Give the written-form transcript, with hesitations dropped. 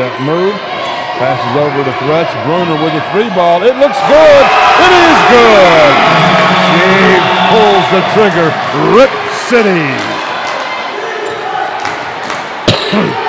move. Passes over to Threats. Bruner with a 3-ball. It looks good. It is good. She pulls the trigger. Rip City.